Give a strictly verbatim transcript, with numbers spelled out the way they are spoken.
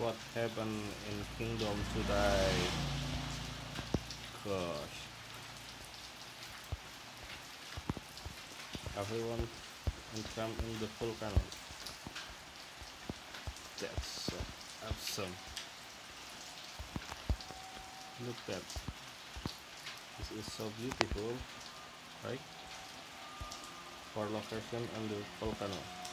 what happened in Kingdom today. Gosh. Everyone come in the volcano. That's so awesome. Look at this is so beautiful, right? For location on the volcano.